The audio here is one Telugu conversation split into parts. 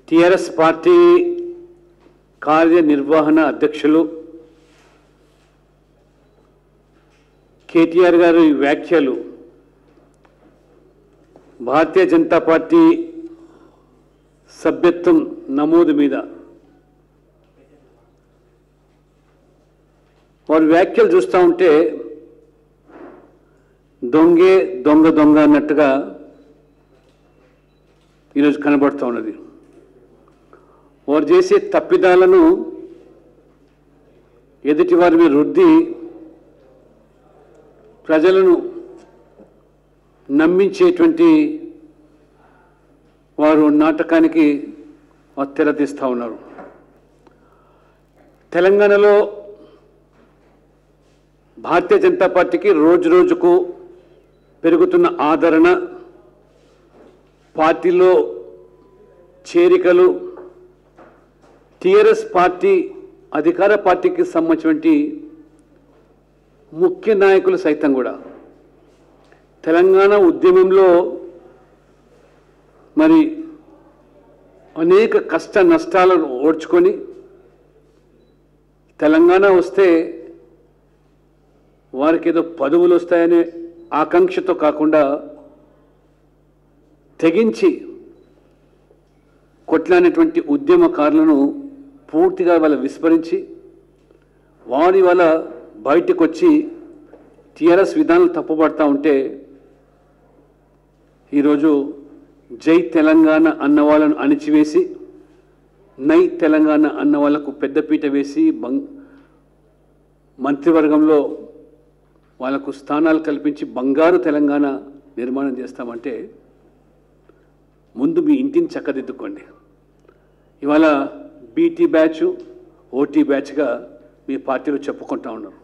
టీఆర్ఎస్ పార్టీ కార్యనిర్వహణ అధ్యక్షులు కేటీఆర్ గారి వ్యాఖ్యలు భారతీయ జనతా పార్టీ సభ్యత్వం నమోదు మీద వారి వ్యాఖ్యలు చూస్తూ ఉంటే దొంగే దొంగ దొంగ అన్నట్టుగా ఈరోజు కనబడుతూ ఉన్నది. వారు చేసే తప్పిదాలను ఎదుటి వారి మీద రుద్ది ప్రజలను నమ్మించేటువంటి వారు నాటకానికి తెరతీస్తూ ఉన్నారు. తెలంగాణలో భారతీయ జనతా పార్టీకి రోజు రోజుకు పెరుగుతున్న ఆదరణ, పార్టీలో చేరికలు, టీఆర్ఎస్ పార్టీ అధికార పార్టీకి సంబంధించినటువంటి ముఖ్య నాయకులు సైతం కూడా తెలంగాణ ఉద్యమంలో మరి అనేక కష్ట నష్టాలను ఓడ్చుకొని తెలంగాణ వస్తే వారికి ఏదో పదవులు వస్తాయనే ఆకాంక్షతో కాకుండా తెగించి కొట్లానేటువంటి ఉద్యమకారులను పూర్తిగా వాళ్ళ విస్మరించి వారి వల్ల బయటకు వచ్చి టీఆర్ఎస్ విధానాలు తప్పుపడతా ఉంటే ఈరోజు జై తెలంగాణ అన్న వాళ్ళను అణిచివేసి నై తెలంగాణ అన్న వాళ్ళకు పెద్దపీట వేసి మంత్రివర్గంలో వాళ్ళకు స్థానాలు కల్పించి బంగారు తెలంగాణ నిర్మాణం చేస్తామంటే ముందు మీ ఇంటిని చక్కదిద్దుకోండి. ఇవాళ బీటీ బ్యాచ్, ఓటీ బ్యాచ్గా మీ పార్టీలో చెప్పుకుంటా ఉన్నారు.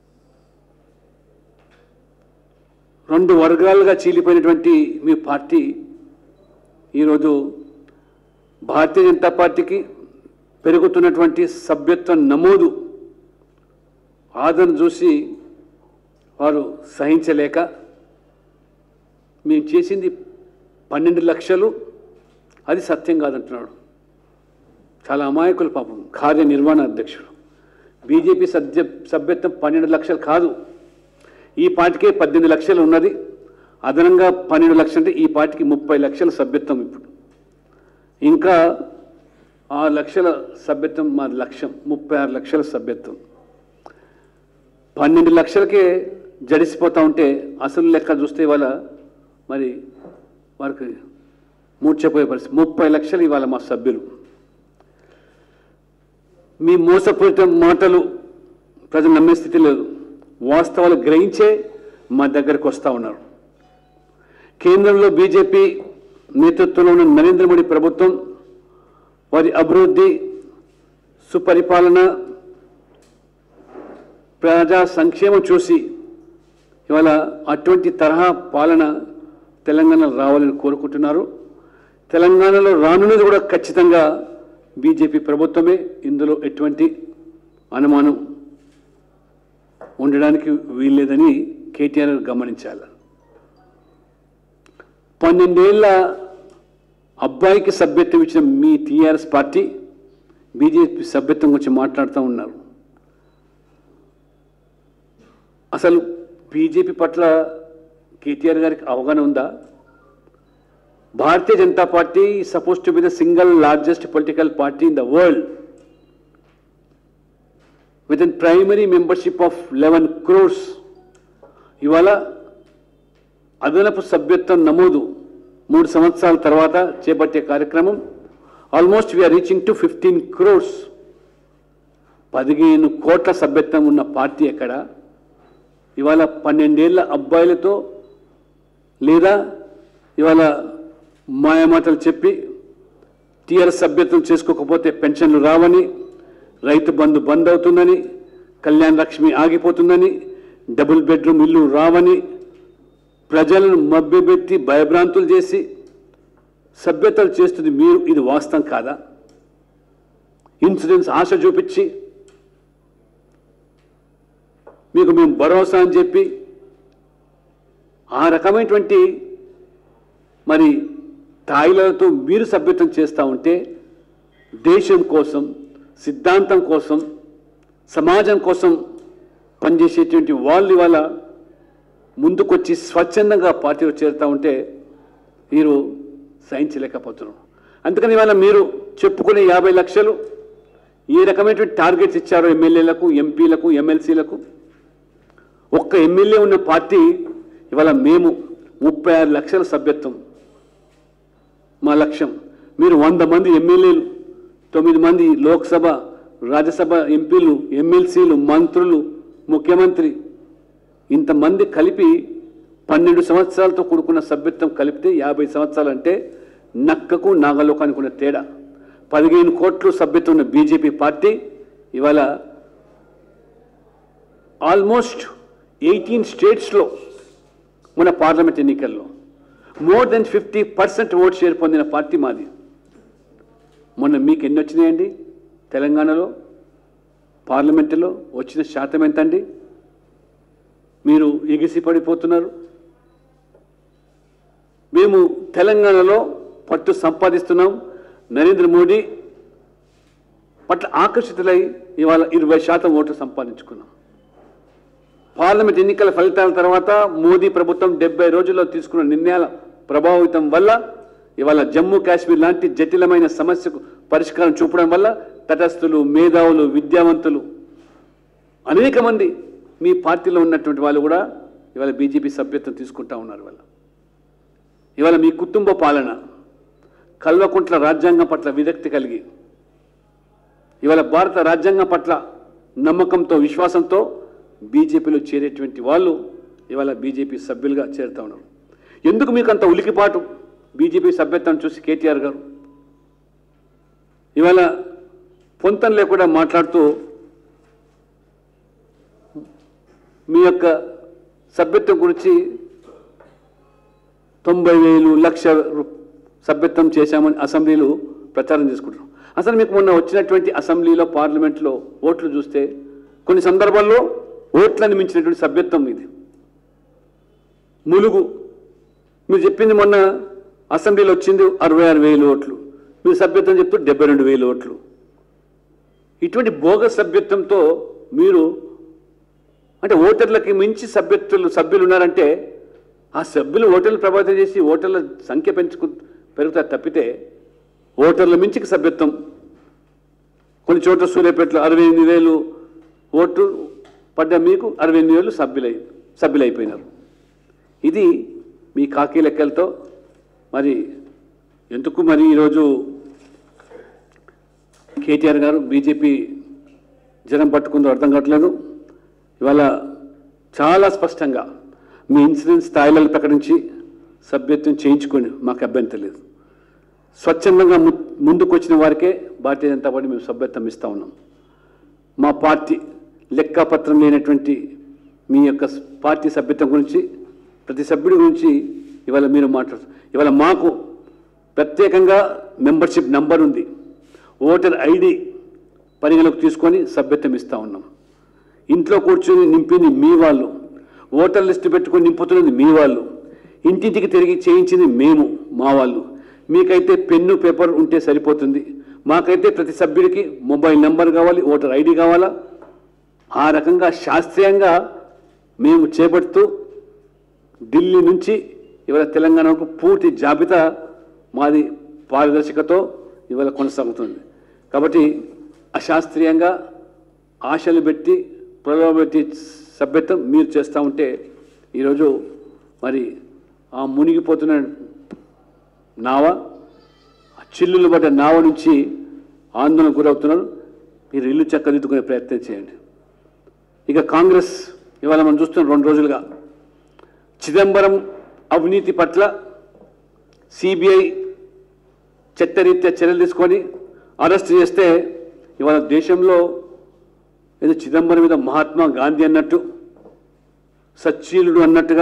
రెండు వర్గాలుగా చీలిపోయినటువంటి మీ పార్టీ ఈరోజు భారతీయ జనతా పార్టీకి పెరుగుతున్నటువంటి సభ్యత్వ నమోదు ఆదరణ చూసి వారు సహించలేక మేము చేసింది 12 లక్షలు, అది సత్యం కాదంటున్నాడు. చాలా అమాయకులు పాపం. కార్యనిర్వహణ అధ్యక్షుడు బీజేపీ సభ్యత్వం 12 లక్షలు కాదు, ఈ పార్టీకే 18 లక్షలు ఉన్నది. అదనంగా 12 లక్షలు అంటే ఈ పార్టీకి 30 లక్షల సభ్యత్వం. ఇప్పుడు ఇంకా 6 లక్షల సభ్యత్వం మా లక్ష్యం, 36 లక్షల సభ్యత్వం. 12 లక్షలకే జడిసిపోతూ ఉంటే అసలు లెక్క చూస్తే ఇవాళ మరి వారికి మూర్చపోయే పరిస్థితి. 30 లక్షలు ఇవాళ మా సభ్యులు. మీ మోసపూరిత మాటలు ప్రజలు నమ్మే స్థితి లేదు. వాస్తవాలు గ్రహించే మా దగ్గరకు వస్తూ ఉన్నారు. కేంద్రంలో బీజేపీ నేతృత్వంలో ఉన్న నరేంద్ర మోడీ ప్రభుత్వం వారి అభివృద్ధి, సుపరిపాలన, ప్రజా సంక్షేమం చూసి ఇవాళ అటువంటి తరహా పాలన తెలంగాణలో రావాలని కోరుకుంటున్నారు. తెలంగాణలో రానున్నది కూడా ఖచ్చితంగా బీజేపీ ప్రభుత్వమే. ఇందులో ఎటువంటి అనుమానం ఉండడానికి వీల్లేదని కేటీఆర్ గమనించాలి. 12 ఏళ్ల అబ్బాయికి సభ్యత్వం ఇచ్చిన మీ టీఆర్ఎస్ పార్టీ బీజేపీ సభ్యత్వం గురించి మాట్లాడుతూ ఉన్నారు. అసలు బీజేపీ పట్ల కేటీఆర్ గారికి అవగాహన ఉందా? Bharatiya Janata Party is supposed to be the single largest political party in the world with a primary membership of 11 crores. ఇవాళ అదనపు సభ్యత్వం నమోదు 3 సంవత్సరాల తర్వాత చేపట్టే కార్యక్రమం almost we're reaching to 15 crores. 15 కోట్ల సభ్యత్వం ఉన్న పార్టీ ఎక్కడ? ఇవాళ 12 ఏళ్ల అబ్బాయిలతో లేదా ఇవాళ మాయమాటలు చెప్పి టీఆర్ఎస్ సభ్యత్వం చేసుకోకపోతే పెన్షన్లు రావని, రైతు బంధు బంద్ అవుతుందని, కళ్యాణ లక్ష్మి ఆగిపోతుందని, డబుల్ బెడ్రూమ్ ఇల్లు రావని ప్రజలను మభ్యపెట్టి భయభ్రాంతులు చేసి సభ్యతలు చేస్తుంది మీరు. ఇది వాస్తవం కాదా? ఇన్సూరెన్స్ ఆశ చూపించి మీకు మేము భరోసా అని చెప్పి ఆ రకమైనటువంటి మరి తాయిలతో మీరు సభ్యత్వం చేస్తూ ఉంటే దేశం కోసం, సిద్ధాంతం కోసం, సమాజం కోసం పనిచేసేటువంటి వాళ్ళు ఇవాళ ముందుకొచ్చి స్వచ్ఛందంగా పార్టీలో చేరుతూ ఉంటే మీరు సహించలేకపోతున్నారు. అందుకని ఇవాళ మీరు చెప్పుకునే 50 లక్షలు ఏ రకమైనటువంటి టార్గెట్స్ ఇచ్చారో ఎమ్మెల్యేలకు, ఎంపీలకు, ఎమ్మెల్సీలకు. ఒక్క ఎమ్మెల్యే ఉన్న పార్టీ ఇవాళ మేము 36 లక్షల సభ్యత్వం మా లక్ష్యం. మీరు 100 మంది ఎమ్మెల్యేలు, 9 మంది లోక్సభ, రాజ్యసభ ఎంపీలు, ఎమ్మెల్సీలు, మంత్రులు, ముఖ్యమంత్రి, ఇంతమంది కలిపి 12 సంవత్సరాలతో కూడుకున్న సభ్యత్వం కలిపితే 50 సంవత్సరాలు అంటే నక్కకు నాగలోకానికి ఉన్న తేడా. 15 కోట్లు సభ్యత్వం ఉన్న బీజేపీ పార్టీ ఇవాళ ఆల్మోస్ట్ 18 స్టేట్స్లో మన పార్లమెంట్ ఎన్నికల్లో మోర్ దెన్ 50% ఓట్ షేర్ పొందిన పార్టీ మాది. మొన్న మీకు ఎన్ని వచ్చినాయండి? తెలంగాణలో పార్లమెంటులో వచ్చిన శాతం ఎంతండి? మీరు ఎగిసి పడిపోతున్నారు. మేము తెలంగాణలో పట్టు సంపాదిస్తున్నాం. నరేంద్ర మోడీ పట్ల ఆకర్షితులై ఇవాళ 20% ఓట్లు సంపాదించుకున్నాం. పార్లమెంట్ ఎన్నికల ఫలితాల తర్వాత మోదీ ప్రభుత్వం 70 రోజుల్లో తీసుకున్న నిర్ణయాల ప్రభావితం వల్ల ఇవాళ జమ్మూ కాశ్మీర్ లాంటి జటిలమైన సమస్యకు పరిష్కారం చూపడం వల్ల తటస్థులు, మేధావులు, విద్యావంతులు అనేక మంది మీ పార్టీలో ఉన్నటువంటి వాళ్ళు కూడా ఇవాళ బీజేపీ సభ్యత్వం తీసుకుంటా ఉన్నారు. ఇవాళ మీ కుటుంబ పాలన, కల్వకుంట్ల రాజ్యాంగం పట్ల విరక్తి కలిగి ఇవాళ భారత రాజ్యాంగం పట్ల నమ్మకంతో, విశ్వాసంతో బీజేపీలో చేరేటువంటి వాళ్ళు ఇవాళ బీజేపీ సభ్యులుగా చేరుతా ఉన్నారు. ఎందుకు మీకు అంత ఉలికిపాటు బీజేపీ సభ్యత్వం చూసి కేటీఆర్ గారు ఇవాళ పొంతం లేకుండా మాట్లాడుతూ మీ యొక్క సభ్యత్వం గురించి 90,000 లక్ష సభ్యత్వం చేశామని అసెంబ్లీలో ప్రచారం చేసుకుంటున్నాం. అసలు మీకు మొన్న వచ్చినటువంటి అసెంబ్లీలో, పార్లమెంట్లో ఓట్లు చూస్తే కొన్ని సందర్భాల్లో ఓట్లను మించినటువంటి సభ్యత్వం ఇది. ములుగు మీరు చెప్పింది మొన్న అసెంబ్లీలో వచ్చింది 66,000 ఓట్లు, మీరు సభ్యత్వం చెప్తూ 72,000 ఓట్లు. ఇటువంటి బోగస్ సభ్యత్వంతో మీరు అంటే ఓటర్లకి మించి సభ్యులు ఉన్నారంటే ఆ సభ్యులు ఓటర్లు ప్రభావితం చేసి ఓటర్ల సంఖ్య పెరుగుతారు తప్పితే ఓటర్ల మించికి సభ్యత్వం. కొన్ని చోట్ల సూర్యాపేటలో 68,000 ఓట్లు పడ్డ మీకు 68,000 సభ్యులైపోయినారు. ఇది మీ కాకి లెక్కలతో మరి ఎందుకు మరి ఈరోజు కేటీఆర్ గారు బీజేపీ జనం పట్టుకుందో అర్థం కావట్లేదు. ఇవాళ చాలా స్పష్టంగా మీ ఇన్సూరెన్స్ స్థాయిలను ప్రకటించి సభ్యత్వం చేయించుకొని మాకు అభ్యంతరం లేదు. స్వచ్ఛందంగా ముందుకు వచ్చిన వారికే భారతీయ జనతా పార్టీ మేము సభ్యత్వం ఇస్తూ ఉన్నాం. మా పార్టీ లెక్కపత్రం లేనటువంటి మీ యొక్క పార్టీ సభ్యత్వం గురించి, ప్రతి సభ్యుడి గురించి ఇవాళ మీరు మాట్లాడుతారు. ఇవాళ మాకు ప్రత్యేకంగా మెంబర్షిప్ నంబర్ ఉంది, ఓటర్ ఐడి పరిగణలోకి తీసుకొని సభ్యత్వం ఇస్తూ ఉన్నాం. ఇంట్లో కూర్చొని నింపింది మీ వాళ్ళు, ఓటర్ లిస్టు పెట్టుకొని నింపుతున్నది మీ వాళ్ళు, ఇంటింటికి తిరిగి చేయించింది మేము, మా వాళ్ళు. మీకైతే పెన్ను పేపర్ ఉంటే సరిపోతుంది, మాకైతే ప్రతి సభ్యుడికి మొబైల్ నెంబర్ కావాలి, ఓటర్ ఐడి కావాలా. ఆ రకంగా శాస్త్రీయంగా మేము చేపడుతూ ఢిల్లీ నుంచి ఇవాళ తెలంగాణకు పూర్తి జాబితా మాది పారదర్శకతో ఇవాళ కొనసాగుతుంది. కాబట్టి అశాస్త్రీయంగా ఆశలు పెట్టి ప్రలోభపెట్టి సభ్యత్వం మీరు చేస్తూ ఉంటే ఈరోజు మరి ఆ మునిగిపోతున్న నావ, ఆ చిల్లులు పడ్డ నావ నుంచి ఆందోళన గురవుతున్నారు. మీరు ఇల్లు చక్కదిద్దుకునే ప్రయత్నం చేయండి. ఇక కాంగ్రెస్ ఇవాళ మనం చూస్తున్నాం 2 రోజులుగా చిదంబరం అవినీతి పట్ల సిబిఐ చట్టరీత్యా చర్యలు తీసుకొని అరెస్ట్ చేస్తే ఇవాళ దేశంలో ఏదో చిదంబరం మీద మహాత్మా గాంధీ అన్నట్టు, సచ్చీలుడు అన్నట్టుగా,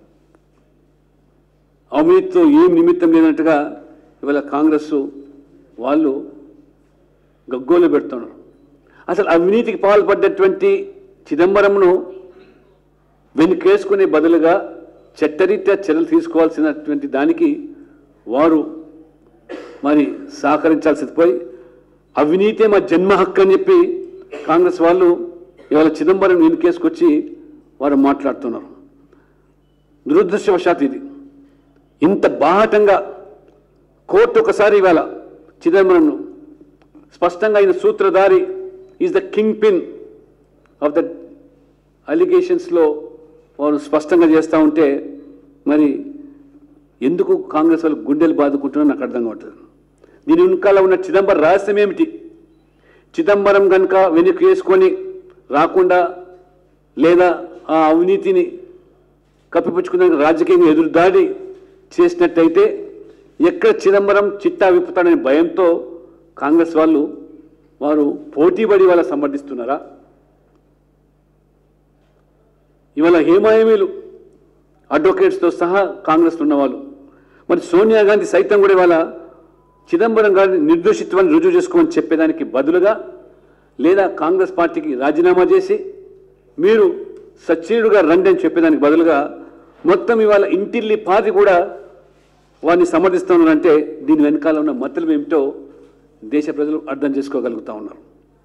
అవినీతితో ఏం నిమిత్తం లేనట్టుగా ఇవాళ కాంగ్రెస్ వాళ్ళు గగ్గోలు పెడుతున్నారు. అసలు అవినీతికి పాల్పడ్డటువంటి చిదంబరంను వెనుకేసుకునే బదులుగా చట్టరీత్యా చర్యలు తీసుకోవాల్సినటువంటి దానికి వారు మరి సహకరించాల్సింది పోయి అవినీతే మా జన్మ హక్కు అని చెప్పి కాంగ్రెస్ వాళ్ళు ఇవాళ చిదంబరం నేను కేసుకొచ్చి వారు మాట్లాడుతున్నారు. దురదృష్టవశాత్ ఇది ఇంత బాహటంగా కోర్టు ఒకసారి ఇవాళ చిదంబరంను స్పష్టంగా ఆయన సూత్రధారి is the kingpin of the అలిగేషన్స్లో వారు స్పష్టంగా చేస్తూ ఉంటే మరి ఎందుకు కాంగ్రెస్ వాళ్ళు గుండెలు బాదుకుంటున్నారో నాకు అర్థం కావట్లేదు. దీని వెనుకాల ఉన్న చిదంబరం రహస్యం ఏమిటి? చిదంబరం కనుక వెనక్కి వేసుకొని రాకుండా లేదా ఆ అవినీతిని కప్పిపుచ్చుకున్న రాజకీయంగా ఎదురుదాడి చేసినట్టయితే ఎక్కడ చిదంబరం చిట్టా విప్పుతాడనే భయంతో కాంగ్రెస్ వాళ్ళు వారు పోటీపడి వాళ్ళ సమర్థిస్తున్నారా? ఇవాళ హేమాయమీలు అడ్వకేట్స్తో సహా కాంగ్రెస్లో ఉన్నవాళ్ళు, మరి సోనియా గాంధీ సైతం కూడా ఇవాళ చిదంబరం గారిని నిర్దోషిత్వాన్ని రుజువు చేసుకోమని చెప్పేదానికి బదులుగా లేదా కాంగ్రెస్ పార్టీకి రాజీనామా చేసి మీరు సచ్చీడుగా రండి అని చెప్పేదానికి బదులుగా మొత్తం ఇవాళ ఇంటిల్లి పాతి కూడా వారిని సమర్థిస్తున్నారంటే దీని వెనకాల ఉన్న మతలం ఏమిటో దేశ ప్రజలు అర్థం చేసుకోగలుగుతూ ఉన్నారు.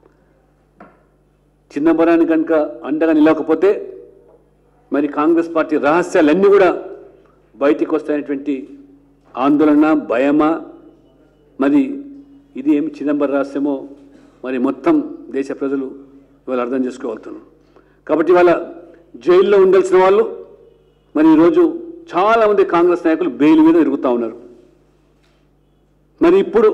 చిదంబరాన్ని కనుక అండగా నిలవకపోతే మరి కాంగ్రెస్ పార్టీ రహస్యాలన్నీ కూడా బయటికి వస్తాయనేటువంటి ఆందోళన, భయమా, మరి ఇది ఏమి చిదంబరం రహస్యమో మరి మొత్తం దేశ ప్రజలు ఇవాళ అర్థం చేసుకోగలుగుతున్నారు. కాబట్టి ఇవాళ జైల్లో ఉండాల్సిన వాళ్ళు మరి ఈరోజు చాలామంది కాంగ్రెస్ నాయకులు బెయిల్ మీద తిరుగుతూ ఉన్నారు. మరి ఇప్పుడు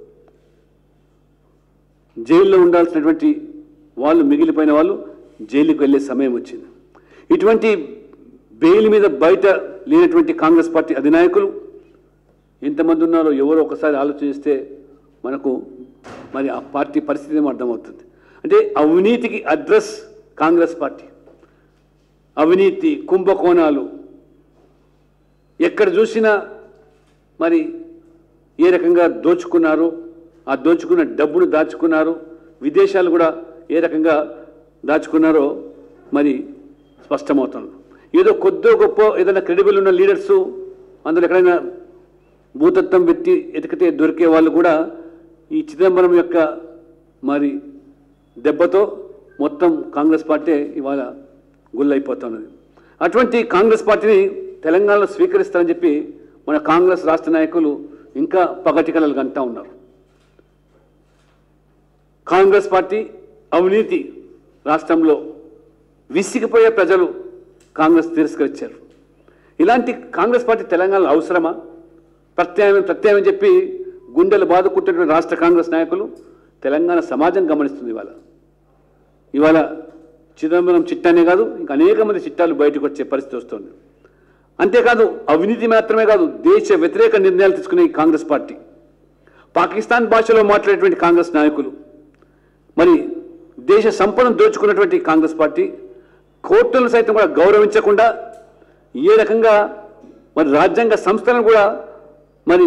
జైల్లో ఉండాల్సినటువంటి వాళ్ళు మిగిలిపోయిన వాళ్ళు జైలుకి వెళ్ళే సమయం వచ్చింది. ఇటువంటి బెయిల్ మీద బయట లేనటువంటి కాంగ్రెస్ పార్టీ అధినాయకులు ఎంతమంది ఉన్నారో ఎవరో ఒకసారి ఆలోచిస్తే మనకు మరి ఆ పార్టీ పరిస్థితి ఏమో అర్థమవుతుంది. అంటే అవినీతికి అడ్రస్ కాంగ్రెస్ పార్టీ. అవినీతి, కుంభకోణాలు ఎక్కడ చూసినా మరి ఏ రకంగా దోచుకున్నారు, ఆ దోచుకున్న డబ్బును దాచుకున్నారు, విదేశాలు కూడా ఏ రకంగా దాచుకున్నారో మరి స్పష్టమవుతుంది. ఏదో కొద్దో గొప్ప ఏదైనా క్రెడిబుల్ ఉన్న లీడర్సు అందులో ఎక్కడైనా భూతత్వం వ్యక్తి ఎతికితే దొరికే వాళ్ళు కూడా ఈ చిదంబరం యొక్క మరి దెబ్బతో మొత్తం కాంగ్రెస్ పార్టీ ఇవాళ గుల్లైపోతున్నది. అటువంటి కాంగ్రెస్ పార్టీని తెలంగాణలో స్వీకరిస్తారని చెప్పి మన కాంగ్రెస్ రాష్ట్ర నాయకులు ఇంకా పగటికలలు కంటా ఉన్నారు. కాంగ్రెస్ పార్టీ అవినీతి రాష్ట్రంలో విసిగిపోయే ప్రజలు కాంగ్రెస్ తిరస్కరించారు. ఇలాంటి కాంగ్రెస్ పార్టీ తెలంగాణలో అవసరమా? ప్రత్యామ్నాయం చెప్పి గుండెలు బాదుకుంటున్న రాష్ట్ర కాంగ్రెస్ నాయకులు తెలంగాణ సమాజం గమనిస్తుంది. ఇవాళ చిదంబరం చిట్టానే కాదు, ఇంకా అనేక మంది చిట్టాలు బయటకు వచ్చే పరిస్థితి వస్తుంది. అంతేకాదు అవినీతి మాత్రమే కాదు, దేశ వ్యతిరేక నిర్ణయాలు తీసుకునే కాంగ్రెస్ పార్టీ, పాకిస్తాన్ భాషలో మాట్లాడేటువంటి కాంగ్రెస్ నాయకులు, మరి దేశ సంపదను దోచుకున్నటువంటి కాంగ్రెస్ పార్టీ కోర్టులను సైతం కూడా గౌరవించకుండా ఏ రకంగా మరి రాజ్యాంగ సంస్థలను కూడా మరి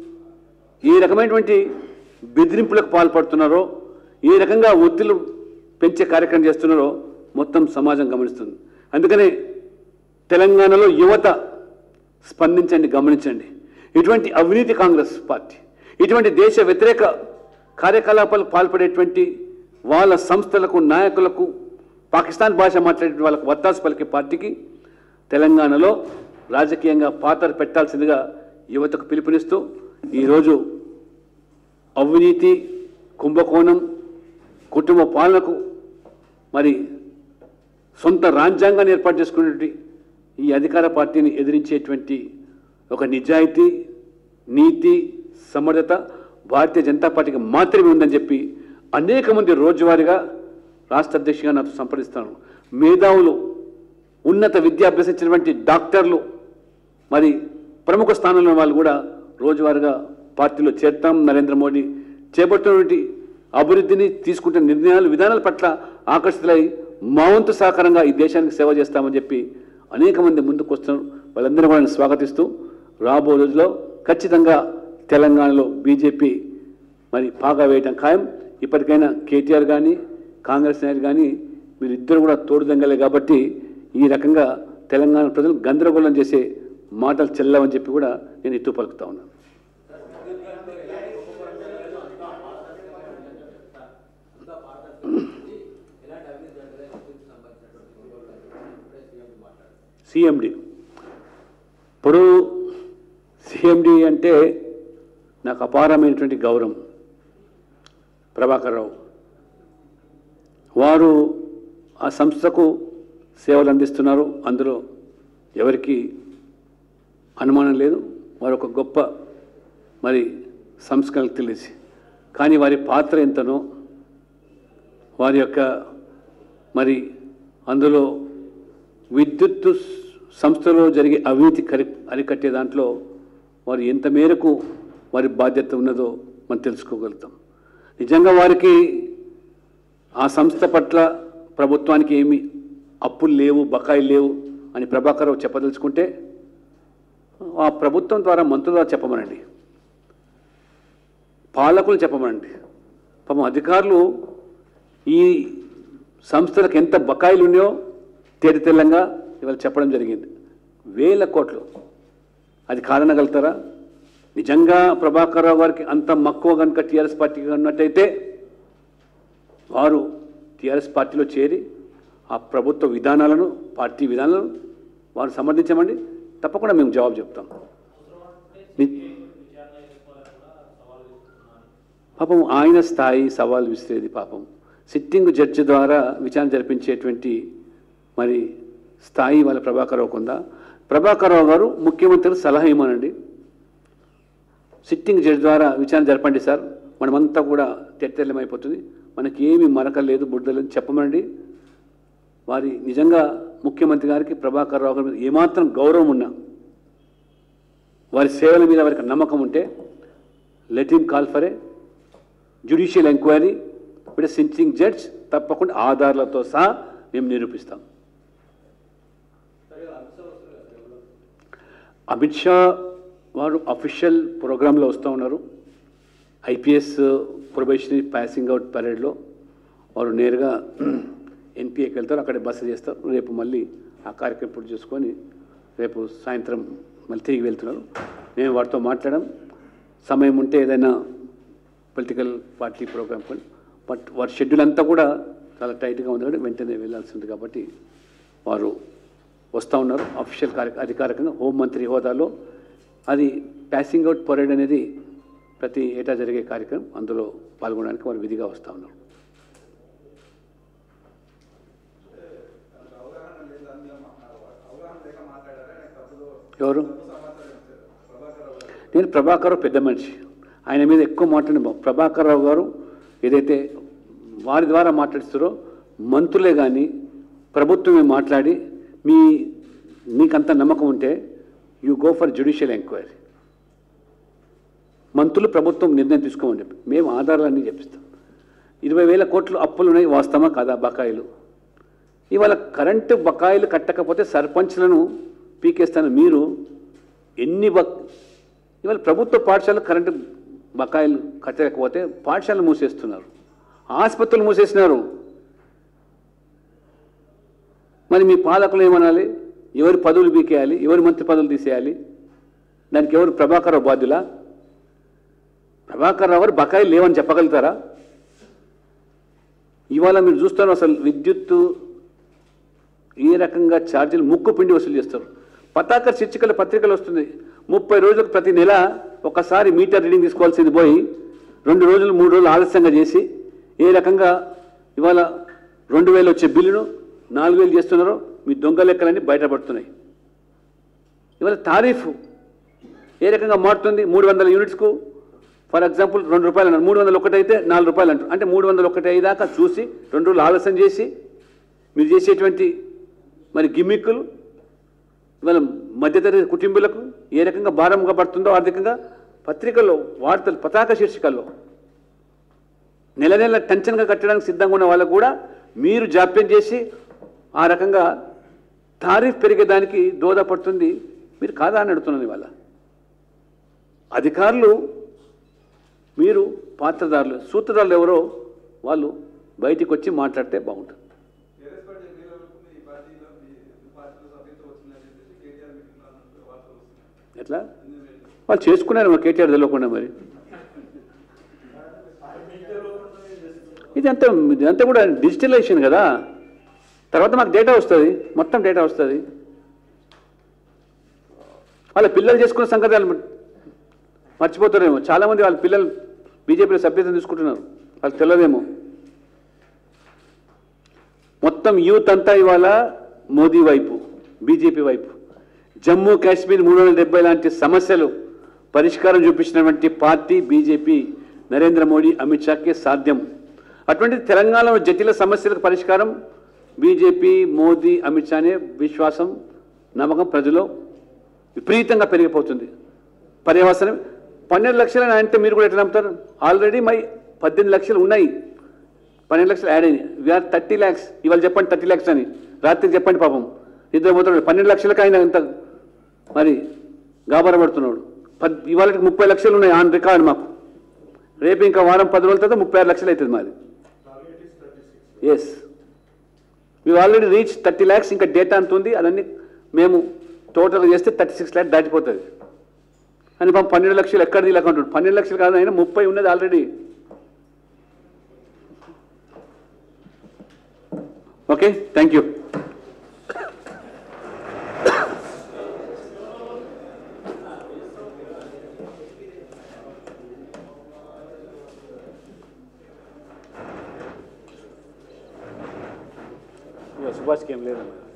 ఏ రకమైనటువంటి బెదిరింపులకు పాల్పడుతున్నారో, ఏ రకంగా ఒత్తిళ్లు పెంచే కార్యక్రమం చేస్తున్నారో మొత్తం సమాజం గమనిస్తుంది. అందుకనే తెలంగాణలో యువత స్పందించండి, గమనించండి. ఇటువంటి అవినీతి కాంగ్రెస్ పార్టీ, ఇటువంటి దేశ వ్యతిరేక కార్యకలాపాలకు పాల్పడేటువంటి వాళ్ళ సంస్థలకు, నాయకులకు, పాకిస్తాన్ భాష మాట్లాడే వాళ్ళకు వత్తాసు పలికే పార్టీకి తెలంగాణలో రాజకీయంగా పాత్ర పెట్టాల్సిందిగా యువతకు పిలుపునిస్తూ ఈరోజు అవినీతి, కుంభకోణం, కుటుంబ పాలనకు మరి సొంత రాజ్యాంగాన్ని ఏర్పాటు చేసుకునేటువంటి ఈ అధికార పార్టీని ఎదిరించేటువంటి ఒక నిజాయితీ, నీతి, సమర్థత భారతీయ జనతా పార్టీకి మాత్రమే ఉందని చెప్పి అనేక మంది రోజువారీగా రాష్ట్ర అధ్యక్షుడిగా నాతో సంప్రదిస్తాను. మేధావులు, ఉన్నత విద్య అభ్యసించినటువంటి డాక్టర్లు, మరి ప్రముఖ స్థానంలో వాళ్ళు కూడా రోజువారీగా పార్టీలో చేరతాం. నరేంద్ర మోడీ చేపట్టినటువంటి అభివృద్ధిని, తీసుకుంటున్న నిర్ణయాలు, విధానాల పట్ల ఆకర్షితులై మా వంతు సహకారంగా ఈ దేశానికి సేవ చేస్తామని చెప్పి అనేక మంది ముందుకు వస్తున్నారు. వాళ్ళందరూ కూడా స్వాగతిస్తూ రాబో రోజుల్లో ఖచ్చితంగా తెలంగాణలో బీజేపీ మరి పాగా వేయటం ఖాయం. ఇప్పటికైనా కేటీఆర్ కానీ కాంగ్రెస్ నాయకులు కానీ వీరిద్దరు కూడా తోడుదంగలే కాబట్టి ఈ రకంగా తెలంగాణ ప్రజలు గందరగోళం చేసే మాటలు చెల్లవని చెప్పి కూడా నేను ఎత్తు పలుకుతా ఉన్నాను. సిఎండి. ఇప్పుడు సిఎండి అంటే నాకు అపారమైనటువంటి గౌరవం. ప్రభాకర్ రావు వారు ఆ సంస్థకు సేవలు అందిస్తున్నారు, అందులో ఎవరికి అనుమానం లేదు. వారు ఒక గొప్ప మరి సంస్కరణకు తెలిసి, కానీ వారి పాత్ర ఎంతనో, వారి యొక్క మరి అందులో విద్యుత్ సంస్థలో జరిగే అవినీతి అరికట్టే దాంట్లో వారు ఎంత మేరకు వారి బాధ్యత ఉన్నదో మనం తెలుసుకోగలుగుతాం. నిజంగా వారికి ఆ సంస్థ పట్ల ప్రభుత్వానికి ఏమి అప్పులు లేవు, బకాయిలు లేవు అని ప్రభాకర్ రావు చెప్పదలుచుకుంటే ఆ ప్రభుత్వం ద్వారా మంత్రుల ద్వారా చెప్పమనండి, పాలకులు చెప్పమనండి. పాపం అధికారులు ఈ సంస్థలకు ఎంత బకాయిలు ఉన్నాయో తేటతెల్లంగా ఇవాళ చెప్పడం జరిగింది. 1000 కోట్లు. అది కాదనగలుగుతారా? నిజంగా ప్రభాకర్ రావు గారికి అంత మక్కువ కనుక టీఆర్ఎస్ పార్టీకి ఉన్నట్టయితే వారు టీఆర్ఎస్ పార్టీలో చేరి ఆ ప్రభుత్వ విధానాలను, పార్టీ విధానాలను వారు సమర్థించమండి, తప్పకుండా మేము జవాబు చెప్తాం. పాపం ఆయన స్థాయి సవాల్ విసిరేది. పాపం సిట్టింగ్ జడ్జి ద్వారా విచారణ జరిపించేటువంటి మరి స్థాయి వాళ్ళ ప్రభాకర్ రావుకు ఉందా? ప్రభాకర్ రావు గారు ముఖ్యమంత్రికి సలహా ఇవ్వమనండి, సిట్టింగ్ జడ్జి ద్వారా విచారణ జరపండి సార్, మనమంతా కూడా తెల్లమైపోతుంది, మనకి ఏమి మరకలేదు, బుడ్డలేదు చెప్పమనండి. వారి నిజంగా ముఖ్యమంత్రి గారికి ప్రభాకర్ రావు గారి మీద ఏమాత్రం గౌరవం ఉన్నా, వారి సేవల మీద వారికి నమ్మకం ఉంటే let him call for a judicial enquiry with sitting judge, తప్పకుండా ఆధారాలతో సహా మేము నిరూపిస్తాం. అమిత్ షా వారు అఫీషియల్ ప్రోగ్రాంలో వస్తూ ఉన్నారు. ఐపీఎస్ ప్రొబేషనరీ పాసింగ్ అవుట్ పరేడ్లో వారు నేరుగా ఎన్పిఏకి వెళ్తారు, అక్కడే బస చేస్తారు. రేపు మళ్ళీ ఆ కార్యక్రమం పూర్తి చేసుకొని రేపు సాయంత్రం మళ్ళీ తిరిగి వెళ్తున్నారు. మేము వారితో మాట్లాడడం, సమయం ఉంటే ఏదైనా పొలిటికల్ పార్టీ ప్రోగ్రామ్ కొని, బట్ వారి షెడ్యూల్ అంతా కూడా చాలా టైట్గా ఉంది కాబట్టి వెంటనే వెళ్ళాల్సి ఉంది కాబట్టి వారు వస్తూ ఉన్నారు. అఫీషియల్ అధికారికంగా హోంమంత్రి హోదాలో అది పాసింగ్ అవుట్ పరేడ్ అనేది ప్రతి ఏటా జరిగే కార్యక్రమం, అందులో పాల్గొనడానికి వారు విధిగా వస్తూ ఉన్నారు. ఎవరు? నేను ప్రభాకర్ రావు పెద్ద మనిషి, ఆయన మీద ఎక్కువ మాట్లాడిన ప్రభాకర్ రావు గారు ఏదైతే వారి ద్వారా మాట్లాడిస్తారో మంత్రులే కానీ ప్రభుత్వమే మాట్లాడి మీకంత నమ్మకం ఉంటే you go for judicial enquiry. మంత్రులు ప్రభుత్వం నిర్ణయం తీసుకోమని చెప్పి మేము ఆధారాలన్నీ చెప్పిస్తాం. 20,000 కోట్లు అప్పులు ఉన్నాయి, వాస్తవమా కాదా? బకాయిలు ఇవాళ కరెంటు బకాయిలు కట్టకపోతే సర్పంచ్లను పీకేస్తాను. మీరు ఇవాళ ప్రభుత్వ పాఠశాలలు కరెంటు బకాయిలు కట్టలేకపోతే పాఠశాలలు మూసేస్తున్నారు, ఆసుపత్రులు మూసేసినారు. మరి మీ పాలకులు ఏమనాలి? ఎవరి పదవులు పీకేయాలి, ఎవరి మంత్రి పదవులు తీసేయాలి? దానికి ఎవరు? ప్రభాకర్ రావు బాధ్యులా? ప్రభాకర్ రావు గారు బకాయిలు లేవని చెప్పగలుగుతారా? ఇవాళ మీరు చూస్తారు అసలు విద్యుత్తు ఏ రకంగా ఛార్జీలు ముక్కు పిండి వసూలు చేస్తారు. పతాక శీర్షికల పత్రికలు వస్తుంది, 30 రోజులకు ప్రతి నెల ఒకసారి మీటర్ రీడింగ్ తీసుకోవాల్సింది పోయి 2 రోజులు 3 రోజులు ఆలస్యంగా చేసి ఏ రకంగా ఇవాళ 2,000 వచ్చే బిల్లును 4,000 చేస్తున్నారో మీ దొంగ లెక్కలన్నీ బయటపడుతున్నాయి. ఇవాళ తారీఫ్ ఏ రకంగా మారుతుంది? 300 యూనిట్స్కు ఫర్ ఎగ్జాంపుల్ 2 రూపాయలు అన్నారు, 301 అయితే 4 రూపాయలు అంటారు. అంటే 301 అయ్యేదాకా చూసి 2 రోజులు ఆలస్యం చేసి మీరు చేసేటువంటి మరి గిమ్మిక్కులు ఇవాళ మధ్యతరగతి కుటుంబీలకు ఏ రకంగా భారంగా పడుతుందో ఆర్థికంగా పత్రికల్లో వార్తలు పతాక శీర్షికల్లో నెల నెల టెన్షన్గా కట్టడానికి సిద్ధంగా ఉన్న వాళ్ళకు కూడా మీరు జాప్యం చేసి ఆ రకంగా తారీఫ్ పెరిగేదానికి దోహదపడుతుంది. మీరు కాదా అని అడుగుతున్నాను. ఇవాళ అధికారులు మీరు పాత్రదారులు, సూత్రధారులు ఎవరో వాళ్ళు బయటికి వచ్చి మాట్లాడితే బాగుంటుంది. ఎట్లా వాళ్ళు చేసుకున్నారు కేటీఆర్ తెలియకుండా? మరి ఇదంతా కూడా డిజిటలైజేషన్ కదా. తర్వాత మాకు డేటా వస్తుంది, మొత్తం డేటా వస్తుంది. వాళ్ళ పిల్లలు చేసుకున్న సంగతి వాళ్ళు మర్చిపోతారేమో. చాలామంది వాళ్ళ పిల్లలు బీజేపీలో సభ్యత్వం తీసుకుంటున్నారు, వాళ్ళకి తెలియదేమో. మొత్తం యూత్ అంతా ఇవాళ మోదీ వైపు, బీజేపీ వైపు. జమ్మూ కాశ్మీర్ 370 లాంటి సమస్యలు పరిష్కారం చూపించినటువంటి పార్టీ బీజేపీ, నరేంద్ర మోడీ, అమిత్ షాకే సాధ్యం. అటువంటి తెలంగాణలో జటిల సమస్యలకు పరిష్కారం బీజేపీ, మోదీ, అమిత్ షానే విశ్వాసం, నమ్మకం ప్రజల్లో విపరీతంగా పెరిగిపోతుంది. పర్యవసనం 12 లక్షలు అంటే మీరు కూడా ఎట్లా నమ్ముతారు? ఆల్రెడీ 18 లక్షలు ఉన్నాయి, 12 లక్షలు యాడ్ అయినాయి. We're 30 lakhs. ఇవాళ చెప్పండి 30 lakhs అని, రాత్రికి చెప్పండి. పాపం ఇద్దరు పోతాడు 12 లక్షలకు ఆయన ఎంత మరి గాబరపడుతున్నాడు. ఇవాళకి 30 లక్షలు ఉన్నాయి ఆన్ రికార్డ్ మాకు. రేపు ఇంకా వారం 10 రోజుల తర్వాత 36 లక్షలు అవుతుంది మాది. Yes, we already reach 30 lakhs. ఇంకా డేటా అంత ఉంది, అదన్నీ మేము టోటల్గా చేస్తే 36 lakhs దాటిపోతుంది అని. పాపం 12 లక్షలు ఎక్కడ తీలకుంటాడు. 12 లక్షలు కాదు, అయినా 30 ఉన్నది ఆల్రెడీ. Okay, thank you. సుభాష్కి ఏం లేదమ్మా.